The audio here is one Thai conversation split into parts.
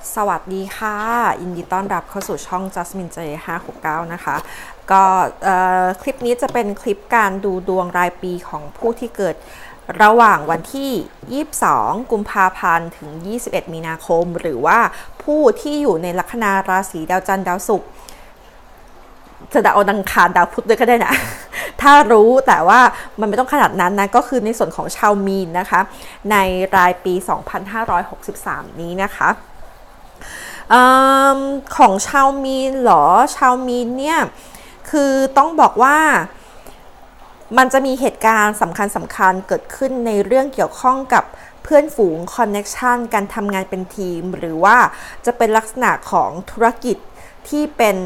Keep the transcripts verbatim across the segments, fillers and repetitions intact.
สวัสดีค่ะยินดีต้อนรับเข้าสู่ช่อง Jasmine เจ ห้าหกเก้า นะคะก็คลิปนี้จะเป็นคลิปการดูดวงรายปีของผู้ที่เกิดระหว่างวันที่ยี่สิบสองกุมภาพันธ์ถึงยี่สิบเอ็ดมีนาคมหรือว่าผู้ที่อยู่ในลัคนาราศีดาวจันทร์ดาวศุกร์จะดาวดังคารดาวพุธด้วยก็ได้นะ ถ้ารู้แต่ว่ามันไม่ต้องขนาดนั้นนะก็คือในส่วนของชาวมีนนะคะในรายปีสองพันห้าร้อยหกสิบสามนี้นะคะอของชาวมีนหรอชาวมีนเนี่ยคือต้องบอกว่ามันจะมีเหตุการณ์สำคัญสำคัญเกิดขึ้นในเรื่องเกี่ยวข้องกับเพื่อนฝูงคอนเน็กชันการทำงานเป็นทีมหรือว่าจะเป็นลักษณะของธุรกิจที่เป็น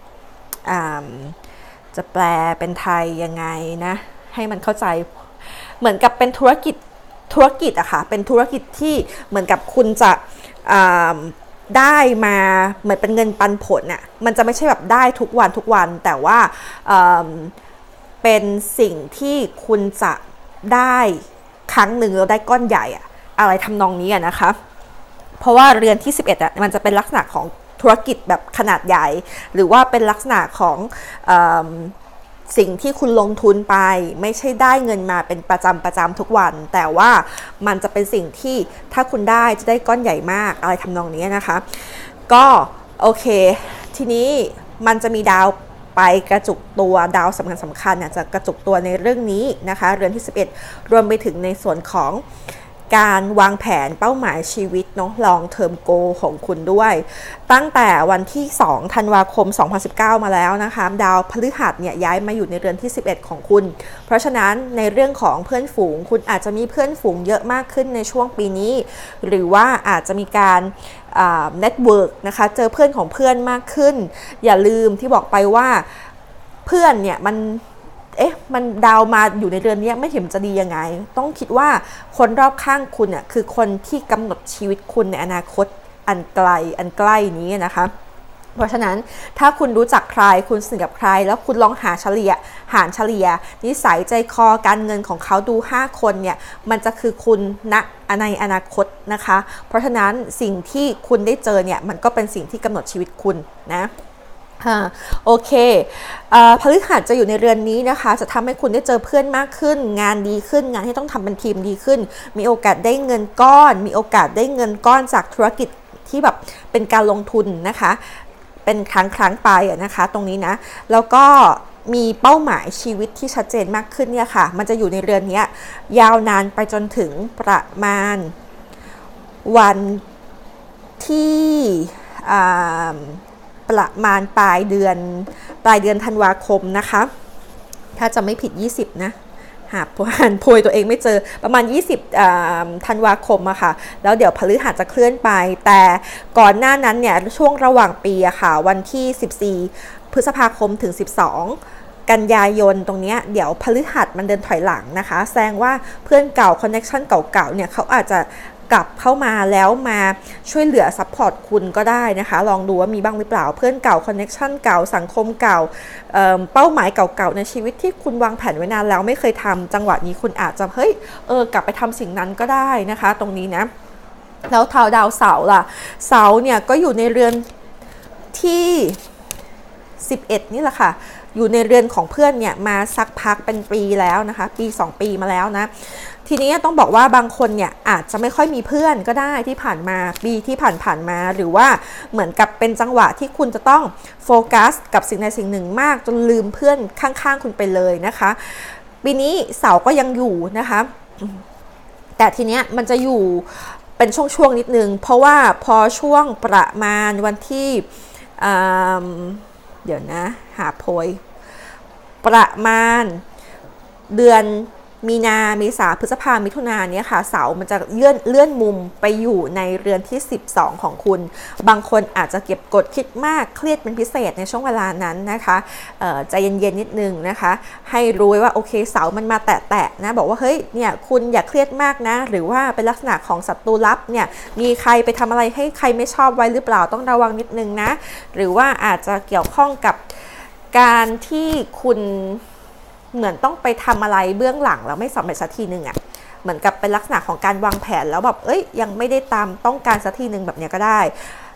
จะแปลเป็นไทยยังไงนะให้มันเข้าใจเหมือนกับเป็นธุรกิจธุรกิจอะค่ะเป็นธุรกิจที่เหมือนกับคุณจะได้มาเหมือนเป็นเงินปันผลน่ะมันจะไม่ใช่แบบได้ทุกวันทุกวันแต่ว่าเ, เป็นสิ่งที่คุณจะได้ครั้งหนึ่งแล้วได้ก้อนใหญ่อะอะไรทำนองนี้อะนะคะเพราะว่าเรือนที่สิบเอ็ดอะมันจะเป็นลักษณะของธุรกิจแบบขนาดใหญ่หรือว่าเป็นลักษณะของเอสิ่งที่คุณลงทุนไปไม่ใช่ได้เงินมาเป็นประจำประจำทุกวันแต่ว่ามันจะเป็นสิ่งที่ถ้าคุณได้จะได้ก้อนใหญ่มากอะไรทำนองนี้นะคะก็โอเคทีนี้มันจะมีดาวไปกระจุกตัวดาวสำคัญสำคัญเนี่ยจะกระจุกตัวในเรื่องนี้นะคะเรือนที่สิบเอ็ดรวมไปถึงในส่วนของการวางแผนเป้าหมายชีวิตเนาะ long term goal ของคุณด้วยตั้งแต่วันที่สองธันวาคมสองพันสิบเก้ามาแล้วนะคะดาวพฤหัสเนี่ยย้ายมาอยู่ในเรือนที่สิบเอ็ดของคุณเพราะฉะนั้นในเรื่องของเพื่อนฝูงคุณอาจจะมีเพื่อนฝูงเยอะมากขึ้นในช่วงปีนี้หรือว่าอาจจะมีการเน็ตเวิร์กนะคะเจอเพื่อนของเพื่อนมากขึ้นอย่าลืมที่บอกไปว่าเพื่อนเนี่ยมันเอ๊ะมันดาวมาอยู่ในเรือนนี้ไม่เห็นจะดียังไงต้องคิดว่าคนรอบข้างคุณเนี่ยคือคนที่กำหนดชีวิตคุณในอนาคตอันไกลอันใกล้นี้นะคะเพราะฉะนั้นถ้าคุณรู้จักใครคุณสนิทกับใครแล้วคุณลองหาเฉลี่ยหารเฉลี่ยนิสัยใจคอการเงินของเขาดูห้าคนเนี่ยมันจะคือคุณณในอนาคตนะคะเพราะฉะนั้นสิ่งที่คุณได้เจอเนี่ยมันก็เป็นสิ่งที่กำหนดชีวิตคุณนะโอเคพฤหัสจะอยู่ในเรือนนี้นะคะจะทำให้คุณได้เจอเพื่อนมากขึ้นงานดีขึ้นงานที่ต้องทำเป็นทีมดีขึ้นมีโอกาสได้เงินก้อนมีโอกาสได้เงินก้อนจากธุรกิจที่แบบเป็นการลงทุนนะคะเป็นครั้งครั้งไปนะคะตรงนี้นะแล้วก็มีเป้าหมายชีวิตที่ชัดเจนมากขึ้นเนี่ยค่ะมันจะอยู่ในเรือนนี้ยาวนานไปจนถึงประมาณวันที่ประมาณปลายเดือนปลายเดือนธันวาคมนะคะถ้าจะไม่ผิดยี่สิบนะหาผ่านโพยตัวเองไม่เจอประมาณยี่สิบธันวาคมอะค่ะแล้วเดี๋ยวพฤหัสจะเคลื่อนไปแต่ก่อนหน้านั้นเนี่ยช่วงระหว่างปีอะค่ะวันที่สิบสี่พฤษภาคมถึงสิบสองกันยายนตรงนี้เดี๋ยวพฤหัสมันเดินถอยหลังนะคะแสดงว่าเพื่อนเก่าคอนเนคชั่นเก่าๆเนี่ยเขาอาจจะกลับเข้ามาแล้วมาช่วยเหลือซัพพอร์ตคุณก็ได้นะคะลองดูว่ามีบ้างหรือเปล่าเพื่อนเก่าคอนเนคชั่นเก่าสังคมเก่า เ, เป้าหมายเก่าๆในชีวิตที่คุณวางแผนไว้นานแล้วไม่เคยทำจังหวะนี้คุณอาจจะเฮ้ยเออกลับไปทำสิ่งนั้นก็ได้นะคะตรงนี้นะแล้วทาวดาวเสาร์ล่ะเสาร์เนี่ยก็อยู่ในเรือนที่สิบเอ็ดนี่แหละค่ะอยู่ในเรือนของเพื่อนเนี่ยมาสักพักเป็นปีแล้วนะคะปีสองปีมาแล้วนะทีนี้ต้องบอกว่าบางคนเนี่ยอาจจะไม่ค่อยมีเพื่อนก็ได้ที่ผ่านมาปีที่ผ่านๆมาหรือว่าเหมือนกับเป็นจังหวะที่คุณจะต้องโฟกัสกับสิ่งใดสิ่งหนึ่งมากจนลืมเพื่อนข้างๆคุณไปเลยนะคะปีนี้เสาร์ก็ยังอยู่นะคะแต่ทีเนี้ยมันจะอยู่เป็นช่วงๆนิดนึงเพราะว่าพอช่วงประมาณวันที่เดี๋ยวนะหาโพยประมาณเดือนมีนาเมษาพฤษภามิถุนาเนี่ยค่ะเสามันจะเลื่อนเลื่อนมุมไปอยู่ในเรือนที่สิบสองของคุณบางคนอาจจะเก็บกดคิดมากเครียดเป็นพิเศษในช่วงเวลานั้นนะคะใจเย็นๆนิดนึงนะคะให้รู้ไว้ว่าโอเคเสามันมาแตะๆนะบอกว่าเฮ้ยเนี่ยคุณอย่าเครียดมากนะหรือว่าเป็นลักษณะของศัตรูลับเนี่ยมีใครไปทำอะไรให้ใครไม่ชอบไว้หรือเปล่าต้องระวังนิดนึงนะหรือว่าอาจจะเกี่ยวข้องกับการที่คุณเหมือนต้องไปทำอะไรเบื้องหลังแล้วไม่สำเร็จสักทีนึงอะเหมือนกับเป็นลักษณะของการวางแผนแล้วแบบเอ้ยยังไม่ได้ตามต้องการสักทีนึงแบบนี้ก็ได้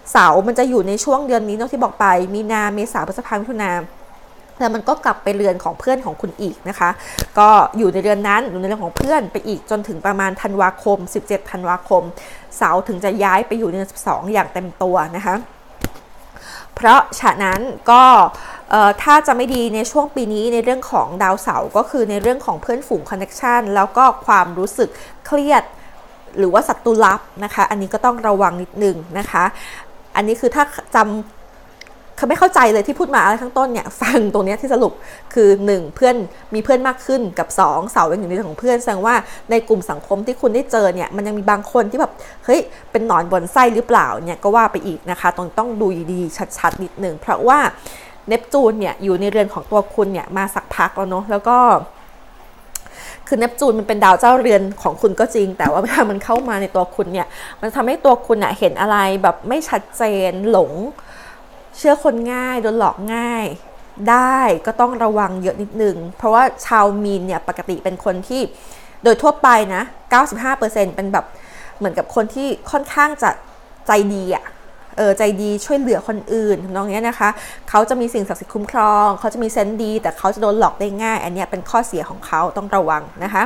เสาร์มันจะอยู่ในช่วงเดือนนี้เนาะที่บอกไปมีนาเมษาพฤษภาคมมิถุนาแล้วมันก็กลับไปเรือนของเพื่อนของคุณอีกนะคะก็อยู่ในเรือนนั้นอยู่ในเรือนของเพื่อนไปอีกจนถึงประมาณธันวาคมสิบเจ็ดธันวาคมเสาร์ถึงจะย้ายไปอยู่ในเรือนสิบสองอย่างเต็มตัวนะคะเพราะฉะนั้นก็ถ้าจะไม่ดีในช่วงปีนี้ในเรื่องของดาวเสาร์ก็คือในเรื่องของเพื่อนฝูงคอนเนคชันแล้วก็ความรู้สึกเครียดหรือว่าศัตรูลับนะคะอันนี้ก็ต้องระวังนิดนึงนะคะอันนี้คือถ้าจำเขาไม่เข้าใจเลยที่พูดมาอะไรข้างต้นเนี่ยฟังตรงนี้ที่สรุปคือหนึ่งเพื่อนมีเพื่อนมากขึ้นกับสองเสายังอยู่ในเรื่องของเพื่อนแสดงว่าในกลุ่มสังคมที่คุณได้เจอเนี่ยมันยังมีบางคนที่แบบเฮ้ยเป็นหนอนบนไส้หรือเปล่าเนี่ยก็ว่าไปอีกนะคะต้องต้องดูดีๆชัดๆนิดนึงเพราะว่าเนปจูนเนี่ยอยู่ในเรือนของตัวคุณเนี่ยมาสักพักแล้วเนาะแล้วก็คือเนปจูนมันเป็นดาวเจ้าเรือนของคุณก็จริงแต่ว่าเวลามันเข้ามาในตัวคุณเนี่ยมันทำให้ตัวคุณเห็นอะไรแบบไม่ชัดเจนหลงเชื่อคนง่ายโดนหลอกง่ายได้ก็ต้องระวังเยอะนิดนึงเพราะว่าชาวมีนเนี่ยปกติเป็นคนที่โดยทั่วไปนะ เก้าสิบห้าเปอร์เซ็นต์ เป็นแบบเหมือนกับคนที่ค่อนข้างจะใจดีอะเออใจดีช่วยเหลือคนอื่นน้องเนี้ยนะคะเขาจะมีสิ่งศักดิ์สิทธิ์คุ้มครองเขาจะมีเซนส์ดีแต่เขาจะโดนหลอกได้ง่ายอันนี้เป็นข้อเสียของเขาต้องระวังนะคะ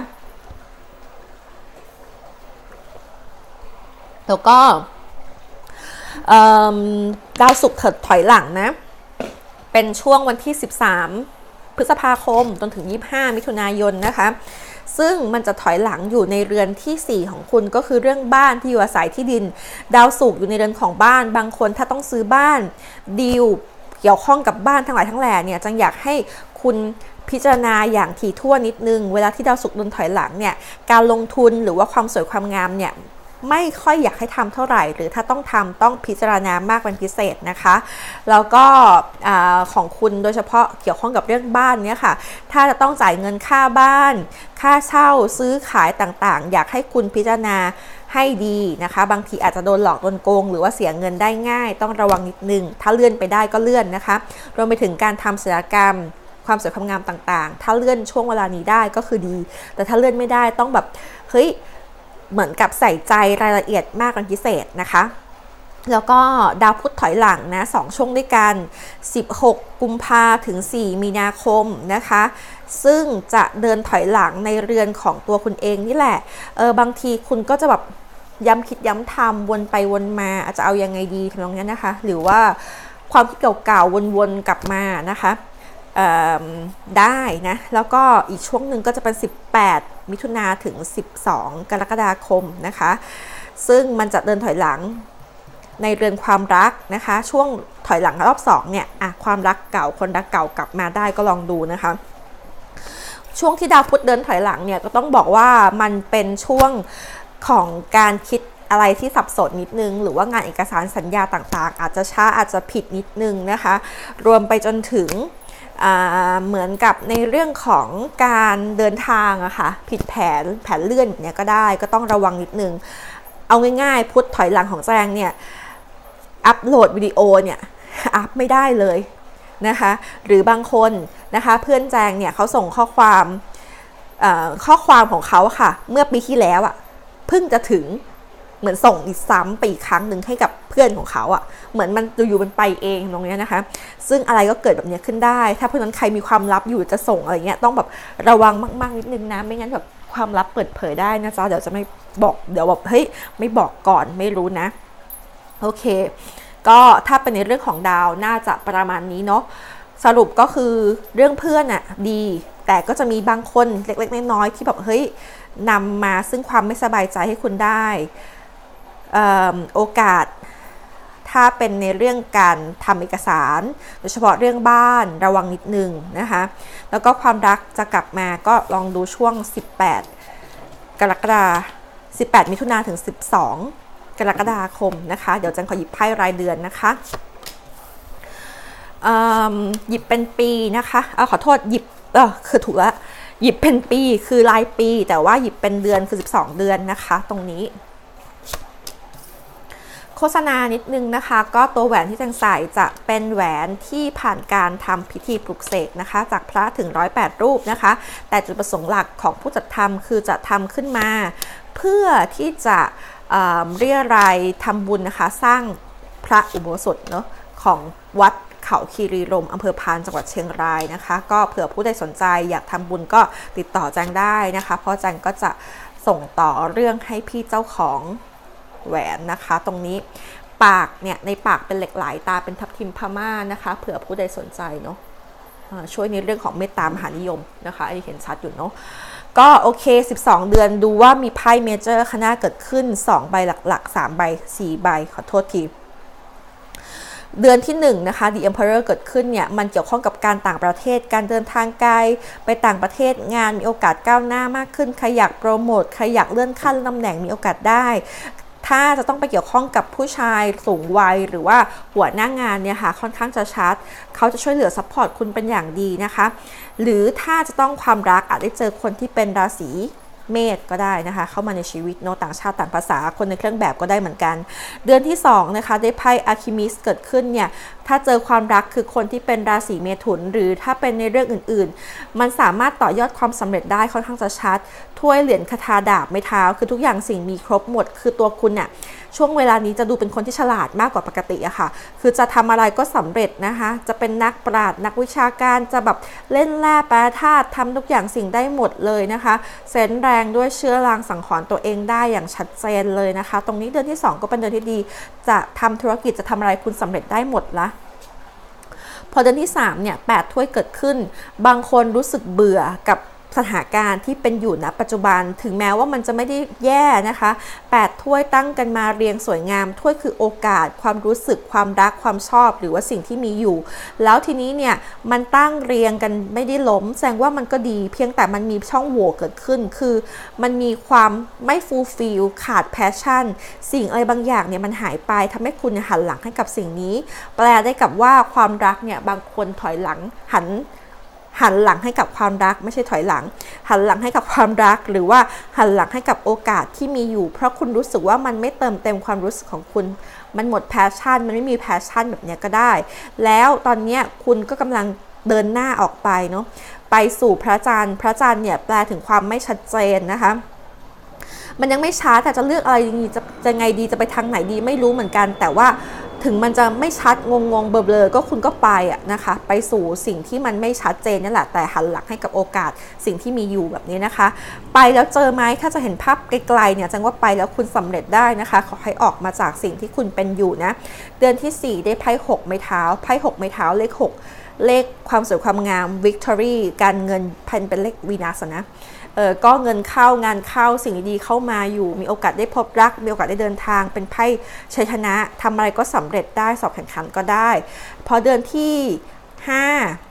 แล้วก็ดาวศุกร์ถอยหลังนะเป็นช่วงวันที่สิบสามพฤษภาคมจนถึงยี่สิบห้ามิถุนายนนะคะซึ่งมันจะถอยหลังอยู่ในเรือนที่สี่ของคุณก็คือเรื่องบ้านที่อยู่อาศัยที่ดินดาวศุกร์อยู่ในเรือนของบ้านบางคนถ้าต้องซื้อบ้านดีลเกี่ยวข้องกับบ้านทั้งหลายทั้งแหล่เนี่ยจังอยากให้คุณพิจารณาอย่างถี่ถ้วนนิดนึงเวลาที่ดาวศุกร์โดนถอยหลังเนี่ยการลงทุนหรือว่าความสวยความงามเนี่ยไม่ค่อยอยากให้ทำเท่าไหร่หรือถ้าต้องทำต้องพิจารณามากเป็นพิเศษนะคะแล้วก็ของคุณโดยเฉพาะเกี่ยวข้องกับเรื่องบ้านเนี่ยค่ะถ้าจะต้องจ่ายเงินค่าบ้านค่าเช่าซื้อขายต่างๆอยากให้คุณพิจารณาให้ดีนะคะบางทีอาจจะโดนหลอกโดนโกงหรือว่าเสียเงินได้ง่ายต้องระวังนิดนึงถ้าเลื่อนไปได้ก็เลื่อนนะคะรวมไปถึงการทำศัลยกรรมความสวยความงามต่างๆถ้าเลื่อนช่วงเวลานี้ได้ก็คือดีแต่ถ้าเลื่อนไม่ได้ต้องแบบเฮ้ยเหมือนกับใส่ใจรายละเอียดมากเป็นพิเศษนะคะแล้วก็ดาวพุธถอยหลังนะสองช่วงด้วยกันสิบหกกุมภาถึงสี่มีนาคมนะคะซึ่งจะเดินถอยหลังในเรือนของตัวคุณเองนี่แหละเออบางทีคุณก็จะแบบย้ำคิดย้ำทำวนไปวนมาอาจจะเอายังไงดีทำนองนี้นะคะหรือว่าความคิดเก่าๆวนๆกลับมานะคะได้นะแล้วก็อีกช่วงหนึ่งก็จะเป็นสิบแปดมิถุนาถึงสิบสองกรกฎาคมนะคะซึ่งมันจะเดินถอยหลังในเรือนความรักนะคะช่วงถอยหลังรอบสองเนี่ยอะความรักเก่าคนรักเก่ากลับมาได้ก็ลองดูนะคะช่วงที่ดาวพุธเดินถอยหลังเนี่ยก็ต้องบอกว่ามันเป็นช่วงของการคิดอะไรที่สับสนนิดนึงหรือว่างานเอกสารสัญญาต่างๆอาจจะช้าอาจจะผิดนิดนึงนะคะรวมไปจนถึงเหมือนกับในเรื่องของการเดินทางอะค่ะผิดแผนแผนเลื่อนเนี่ยก็ได้ก็ต้องระวังนิดนึงเอาง่ายๆพุธถอยหลังของแจงเนี่ยอัปโหลดวิดีโอเนี่ยอัพไม่ได้เลยนะคะหรือบางคนนะคะเพื่อนแจงเนี่ยเขาส่งข้อความข้อความของเขาค่ะเมื่อปีที่แล้วอะเพิ่งจะถึงเหมือนส่งอีกซ้ำไปอีกครั้งหนึ่งให้กับเพื่อนของเขาอ่ะเหมือนมันอยู่ๆมันไปเองตรงนี้นะคะซึ่งอะไรก็เกิดแบบนี้ขึ้นได้ถ้าเพื่อนนั้นใครมีความลับอยู่จะส่งอะไรเงี้ยต้องแบบระวังมากๆนิดนึงนะไม่งั้นแบบความลับเปิดเผยได้นะจ๊ะเดี๋ยวจะไม่บอกเดี๋ยวแบบเฮ้ยไม่บอกก่อนไม่รู้นะโอเคก็ถ้าเป็นในเรื่องของดาวน่าจะประมาณนี้เนาะสรุปก็คือเรื่องเพื่อนอ่ะดีแต่ก็จะมีบางคนเล็กๆน้อยๆที่แบบเฮ้ยนำมาซึ่งความไม่สบายใจให้คุณได้โอกาสถ้าเป็นในเรื่องการทำเอกสารโดยเฉพาะเรื่องบ้านระวังนิดนึงนะคะแล้วก็ความรักจะกลับมาก็ลองดูช่วงสิบแปดกรกฎาคมสิบแปดมิถุนายนถึงสิบสองกรกฎาคมนะคะเดี๋ยวจันขอหยิบไพ่รายเดือนนะคะหยิบเป็นปีนะคะเอาขอโทษหยิบเออคือถูกแล้วหยิบเป็นปีคือรายปีแต่ว่าหยิบเป็นเดือนคือสิบสองเดือนนะคะตรงนี้โฆษณานิดนึงนะคะก็ตัวแหวนที่จังใส่จะเป็นแหวนที่ผ่านการทำพิธีปลุกเสกนะคะจากพระถึงหนึ่งร้อยแปดรูปนะคะแต่จุดประสงค์หลักของผู้จัดทำคือจะทำขึ้นมาเพื่อที่จะเรียรายทำบุญนะคะสร้างพพระอุโบสถเนาะของวัดเขาคีรีรมย์อำเภอพานจังหวัดเชียงรายนะคะก็เผื่อผู้ใดสนใจอยากทำบุญก็ติดต่อแจงได้นะคะเพราะแจงก็จะส่งต่อเรื่องให้พี่เจ้าของแหวนนะคะตรงนี้ปากเนี่ยในปากเป็นเหล็กไหลตาเป็นทับทิมพม่านะคะเผื่อผู้ใดสนใจเนาะช่วยในเรื่องของเมตตามหานิยมนะคะอันนี้เห็นชัดอยู่เนาะก็โอเคสิบสองเดือนดูว่ามีไพ่เมเจอร์คณะเกิดขึ้นสองใบหลักๆสามใบสี่ใบขอโทษทีเดือนที่หนึ่งนะคะ The Emperor เกิดขึ้นเนี่ยมันเกี่ยวข้องกับการต่างประเทศการเดินทางไกลไปต่างประเทศงานมีโอกาสก้าวหน้ามากขึ้นใครอยากโปรโมทใครอยากเลื่อนขั้นตำแหน่งมีโอกาสได้ถ้าจะต้องไปเกี่ยวข้องกับผู้ชายสูงวัยหรือว่าหัวหน้างานเนี่ยค่ะค่อนข้างจะชัดเขาจะช่วยเหลือซัพพอร์ตคุณเป็นอย่างดีนะคะหรือถ้าจะต้องความรักอาจได้เจอคนที่เป็นราศีเมษก็ได้นะคะเข้ามาในชีวิตเนาะต่างชาติต่างภาษาคนในเครื่องแบบก็ได้เหมือนกันเดือนที่สองนะคะได้ไพ่อะคิมิสเกิดขึ้นเนี่ยถ้าเจอความรักคือคนที่เป็นราศีเมถุนหรือถ้าเป็นในเรื่องอื่นๆมันสามารถต่อยอดความสำเร็จได้ค่อนข้างจะชัดถ้วยเหรียญคทาดาบไม้เท้าคือทุกอย่างสิ่งมีครบหมดคือตัวคุณเนี่ยช่วงเวลานี้จะดูเป็นคนที่ฉลาดมากกว่าปกติอะค่ะคือจะทำอะไรก็สำเร็จนะคะจะเป็นนักปราชญ์นักวิชาการจะแบบเล่นแร่แปรธาตุทำทุกอย่างสิ่งได้หมดเลยนะคะเซนส์แรงด้วยเชื้อรางสังหรณ์ตัวเองได้อย่างชัดเจนเลยนะคะตรงนี้เดือนที่สองก็เป็นเดือนที่ดีจะทำธุรกิจจะทำอะไรคุณสำเร็จได้หมดละพอเดือนที่สามเนี่ยแปดถ้วยเกิดขึ้นบางคนรู้สึกเบื่อกับสถานการณ์ที่เป็นอยู่ณปัจจุบันถึงแม้ว่ามันจะไม่ได้แย่นะคะแปดถ้วยตั้งกันมาเรียงสวยงามถ้วยคือโอกาสความรู้สึกความรักความชอบหรือว่าสิ่งที่มีอยู่แล้วทีนี้เนี่ยมันตั้งเรียงกันไม่ได้ล้มแสดงว่ามันก็ดีเพียงแต่มันมีช่องโหว่เกิดขึ้นคือมันมีความไม่ฟูลฟิลขาดแพชชั่นสิ่งอะไรบางอย่างเนี่ยมันหายไปทำให้คุณหันหลังให้กับสิ่งนี้แปลได้กับว่าความรักเนี่ยบางคนถอยหลังหันหันหลังให้กับความรักไม่ใช่ถอยหลังหันหลังให้กับความรักหรือว่าหันหลังให้กับโอกาสที่มีอยู่เพราะคุณรู้สึกว่ามันไม่เติมเต็มความรู้สึกของคุณมันหมดแพชชั่นมันไม่มีแพชชั่นแบบนี้ก็ได้แล้วตอนนี้คุณก็กำลังเดินหน้าออกไปเนาะไปสู่พระจันทร์พระจันทร์เนี่ยแปลถึงความไม่ชัดเจนนะคะมันยังไม่ช้าแต่จะเลือกอะไรดีจะจะไงดีจะไปทางไหนดีไม่รู้เหมือนกันแต่ว่าถึงมันจะไม่ชัดงงงเบลอๆก็คุณก็ไปอะนะคะไปสู่สิ่งที่มันไม่ชัดเจนนั่นแหละแต่หันหลังให้กับโอกาสสิ่งที่มีอยู่แบบนี้นะคะไปแล้วเจอไหมถ้าจะเห็นภาพไกลๆเนี่ยจังว่าไปแล้วคุณสำเร็จได้นะคะขอให้ออกมาจากสิ่งที่คุณเป็นอยู่นะเดือนที่สี่ได้ไพ่หกไม้เท้าไพ่หกไม้เท้าเลขหกเลขความสวยความงาม victory การเงินพันเป็นเลขวีนัสนะเออก็เงินเข้างานเข้าสิ่งดีๆเข้ามาอยู่มีโอกาสได้พบรักมีโอกาสได้เดินทางเป็นไพ่ชัยชนะทำอะไรก็สำเร็จได้สอบแข่งขันก็ได้พอเดือนที่ห้า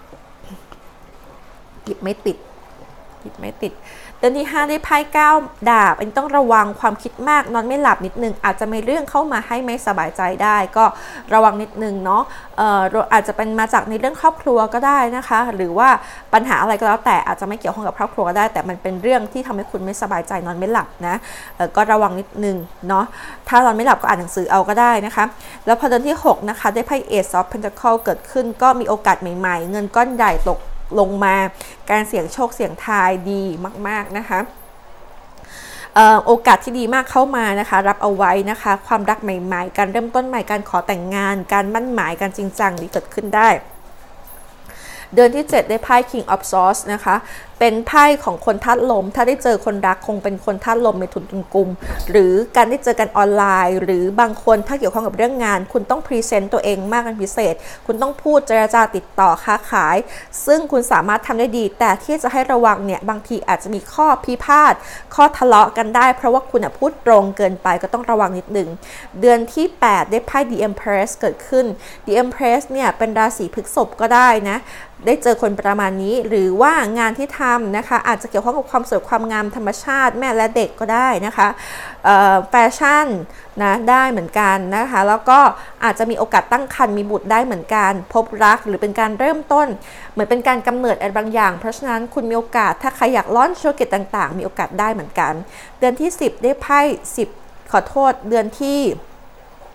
หยิบไม่ติดหยิบไม่ติดเดือนที่ห้าได้ไพ่เก้าดาบอันต้องระวังความคิดมากนอนไม่หลับนิดนึงอาจจะมีเรื่องเข้ามาให้ไม่สบายใจได้ก็ระวังนิดนึงเนาะเอ่ออาจจะเป็นมาจากในเรื่องครอบครัวก็ได้นะคะหรือว่าปัญหาอะไรก็แล้วแต่อาจจะไม่เกี่ยวข้องกับครอบครัวก็ได้แต่มันเป็นเรื่องที่ทำให้คุณไม่สบายใจนอนไม่หลับนะเอ่อก็ระวังนิดนึงเนาะถ้านอนไม่หลับก็อ่านหนังสือเอาก็ได้นะคะแล้วพอเดือนที่หกนะคะได้ไพ่ Ace of Pentacles เกิดขึ้นก็มีโอกาสใหม่ๆเงินก้อนใหญ่ตกลงมาการเสี่ยงโชคเสี่ยงทายดีมากๆนะคะโอกาสที่ดีมากเข้ามานะคะรับเอาไว้นะคะความรักใหม่ๆการเริ่มต้นใหม่การขอแต่งงานการมั่นหมายการจริงจังนี้เกิดขึ้นได้เดือนที่เจ็ดได้ไพ่ King of Swords นะคะเป็นไพ่ของคนธาตุลมถ้าได้เจอคนรักคงเป็นคนธาตุลมเมถุนตุลกุมหรือการได้เจอกันออนไลน์หรือบางคนถ้าเกี่ยวข้องกับเรื่องงานคุณต้องพรีเซนต์ตัวเองมากเป็นพิเศษคุณต้องพูดเจรจาติดต่อค้าขายซึ่งคุณสามารถทำได้ดีแต่ที่จะให้ระวังเนี่ยบางทีอาจจะมีข้อพิพาทข้อทะเลาะกันได้เพราะว่าคุณพูดตรงเกินไปก็ต้องระวังนิดนึงเดือนที่แปดได้ไพ่ The Empress เกิดขึ้น The Empress เนี่ยเป็นราศีพฤษภก็ได้นะได้เจอคนประมาณนี้หรือว่างานที่ทำนะคะอาจจะเกี่ยวข้องกับความสวยความงามธรรมชาติแม่และเด็กก็ได้นะคะแฟชั่นนะได้เหมือนกันนะคะแล้วก็อาจจะมีโอกาสตั้งครรภ์มีบุตรได้เหมือนกันพบรักหรือเป็นการเริ่มต้นเหมือนเป็นการกำเนิดอะไรบางอย่างเพราะฉะนั้นคุณมีโอกาสถ้าใครอยากล้อนธุรกิจต่างๆมีโอกาสได้เหมือนกันเดือนที่สิบได้ไพ่สิบขอโทษเดือนที่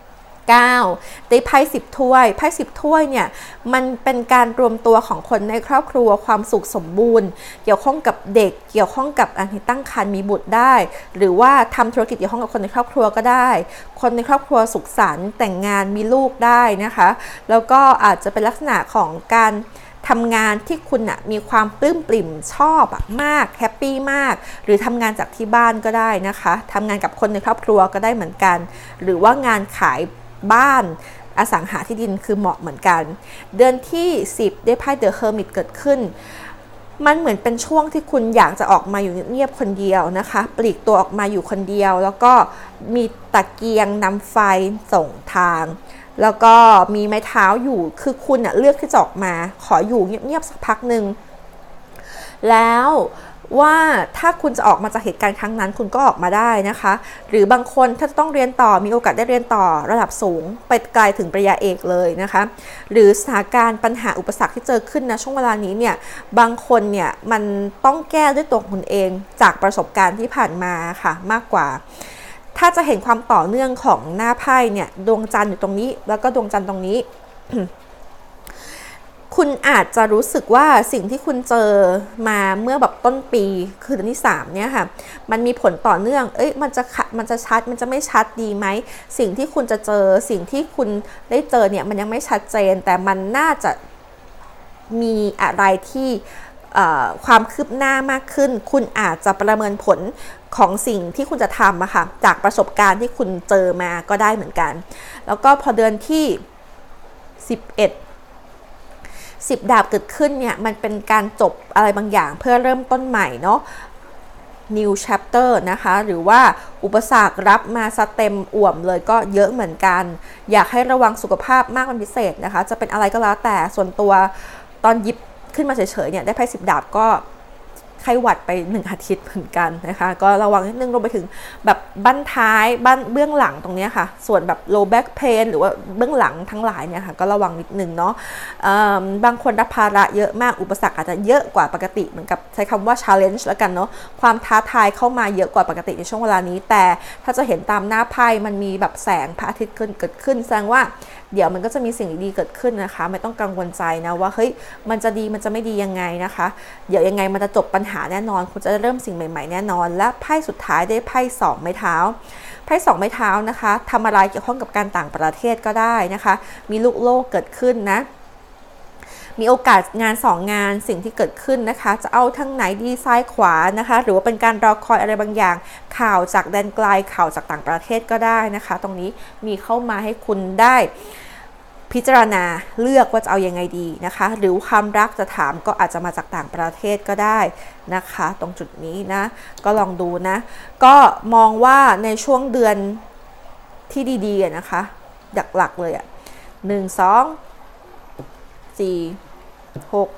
เก้าได้ไพ่สิบถ้วยไพ่สิบถ้วยเนี่ยมันเป็นการรวมตัวของคนในครอบครัวความสุขสมบูรณ์เกี่ยวข้องกับเด็กเกี่ยวข้องกับอันที่ตั้งครรภ์มีบุตรได้หรือว่าทำธุรกิจเกี่ยวข้องกับคนในครอบครัวก็ได้คนในครอบครัวสุขสันต์แต่งงานมีลูกได้นะคะแล้วก็อาจจะเป็นลักษณะของการทำงานที่คุณนะมีความปลื้มปริ่มชอบมากแฮปปี้มากหรือทำงานจากที่บ้านก็ได้นะคะทำงานกับคนในครอบครัวก็ได้เหมือนกันหรือว่างานขายบ้านอสังหาที่ดินคือเหมาะเหมือนกันเดือนที่สิบได้ไพ่ The Hermit เกิดขึ้นมันเหมือนเป็นช่วงที่คุณอยากจะออกมาอยู่เงียบๆคนเดียวนะคะปลีกตัวออกมาอยู่คนเดียวแล้วก็มีตะเกียงนำไฟส่งทางแล้วก็มีไม้เท้าอยู่คือคุณเลือกที่จะออกมาขออยู่เงียบๆสักพักหนึ่งแล้วว่าถ้าคุณจะออกมาจากเหตุการณ์ครั้งนั้นคุณก็ออกมาได้นะคะหรือบางคนถ้าจะต้องเรียนต่อมีโอกาสได้เรียนต่อระดับสูงไปไกลถึงปริญญาเอกเลยนะคะหรือสถานการณ์ปัญหาอุปสรรคที่เจอขึ้นนะช่วงเวลานี้เนี่ยบางคนเนี่ยมันต้องแก้ด้วยตัวคุณเองจากประสบการณ์ที่ผ่านมาค่ะมากกว่าถ้าจะเห็นความต่อเนื่องของหน้าไพ่เนี่ยดวงจันทร์อยู่ตรงนี้แล้วก็ดวงจันทร์ตรงนี้ คุณอาจจะรู้สึกว่าสิ่งที่คุณเจอมาเมื่อแบบต้นปีคือเดือนที่สามเนี่ยค่ะมันมีผลต่อเนื่องเอ้ยมันจะมันจะชัดมันจะไม่ชัดดีไหมสิ่งที่คุณจะเจอสิ่งที่คุณได้เจอเนี่ยมันยังไม่ชัดเจนแต่มันน่าจะมีอะไรที่ความคืบหน้ามากขึ้นคุณอาจจะประเมินผลของสิ่งที่คุณจะทำอะค่ะจากประสบการณ์ที่คุณเจอมาก็ได้เหมือนกันแล้วก็พอเดือนที่สิบเอ็ดสิบดาบเกิดขึ้นเนี่ยมันเป็นการจบอะไรบางอย่างเพื่อเริ่มต้นใหม่เนาะ new chapter นะคะหรือว่าอุปสรรครับมาสเต็มอ่วมเลยก็เยอะเหมือนกันอยากให้ระวังสุขภาพมากเป็นพิเศษนะคะจะเป็นอะไรก็แล้วแต่ส่วนตัวตอนหยิบขึ้นมาเฉยๆเนี่ยได้ไพ่สิบดาบก็ไข้หวัดไปหนึ่งอาทิตย์เหมือนกันนะคะก็ระวังนิดนึงรวมไปถึงแบบบั้นท้ายบั้นเบื้องหลังตรงนี้ค่ะส่วนแบบ low back pain หรือว่าเบื้องหลังทั้งหลายเนี่ยค่ะก็ระวังนิดนึงเนาะบางคนรับภาระเยอะมากอุปสรรคอาจจะเยอะกว่าปกติเหมือนกับใช้คำว่า challenge แล้วกันเนาะความท้าทายเข้ามาเยอะกว่าปกติในช่วงเวลานี้แต่ถ้าจะเห็นตามหน้าไพ่มันมีแบบแสงพระอาทิตย์เกิดขึ้นแสดงว่าเดี๋ยวมันก็จะมีสิ่งดีๆเกิดขึ้นนะคะไม่ต้องกังวลใจนะว่าเฮ้ยมันจะดีมันจะไม่ดียังไงนะคะเดี๋ยวยังไงมันจะจบปัญหาแน่นอนคุณจะเริ่มสิ่งใหม่ๆแน่นอนและไพ่สุดท้ายได้ไพ่สองไม้เท้าไพ่สองไม้เท้านะคะทำอะไรเกี่ยวข้องกับการต่างประเทศก็ได้นะคะมีลูกโลกเกิดขึ้นนะมีโอกาสงานสองงานสิ่งที่เกิดขึ้นนะคะจะเอาทั้งไหนดีซ้ายขวานะคะหรือว่าเป็นการรอคอยอะไรบางอย่างข่าวจากแดนไกลข่าวจากต่างประเทศก็ได้นะคะตรงนี้มีเข้ามาให้คุณได้พิจารณาเลือกว่าจะเอายังไงดีนะคะหรือความรักจะถามก็อาจจะมาจากต่างประเทศก็ได้นะคะตรงจุดนี้นะก็ลองดูนะก็มองว่าในช่วงเดือนที่ดีๆนะคะหลักๆเลยอ่ะหนึ่งสองสี่หก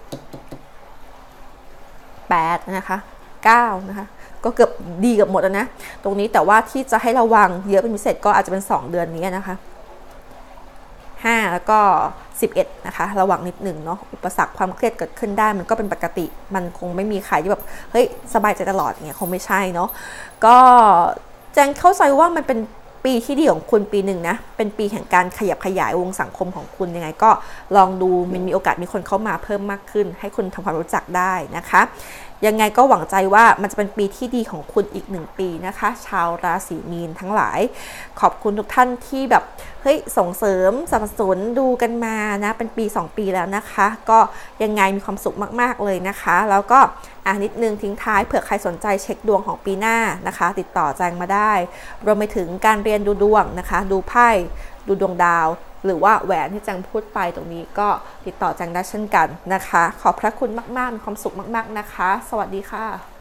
แปดนะคะเก้านะคะก็เกือบดีกับหมดแล้วนะตรงนี้แต่ว่าที่จะให้ระวังเยอะเป็นพิเศษก็อาจจะเป็นสองเดือนนี้นะคะห้าแล้วก็สิบเอ็ดนะคะระวังนิดหนึ่งเนาะอุปสรรคความเครียดเกิดขึ้นได้มันก็เป็นปกติมันคงไม่มีใครที่แบบเฮ้ยสบายใจตลอดเนี่ยคงไม่ใช่เนาะก็แจงเข้าใจว่ามันเป็นปีที่ดีของคุณปีหนึ่งนะเป็นปีแห่งการขยับขยายวงสังคมของคุณยังไงก็ลองดูมันมีโอกาสมีคนเข้ามาเพิ่มมากขึ้นให้คุณทำความรู้จักได้นะคะยังไงก็หวังใจว่ามันจะเป็นปีที่ดีของคุณอีกหนึ่งปีนะคะชาวราศีมีนทั้งหลายขอบคุณทุกท่านที่แบบเฮ้ยส่งเสริมสนับสนุนดูกันมานะเป็นปีสองปีแล้วนะคะก็ยังไงมีความสุขมากๆเลยนะคะแล้วก็อ่านิดนึงทิ้งท้ายเผื่อใครสนใจเช็คดวงของปีหน้านะคะติดต่อแจงมาได้รวมไปถึงการเรียนดูดวงนะคะดูไพ่ดูดวงดาวหรือว่าแหวนที่แจงพูดไปตรงนี้ก็ติดต่อแจงได้เช่นกันนะคะขอบพระคุณมากๆมีความสุขมากๆนะคะสวัสดีค่ะ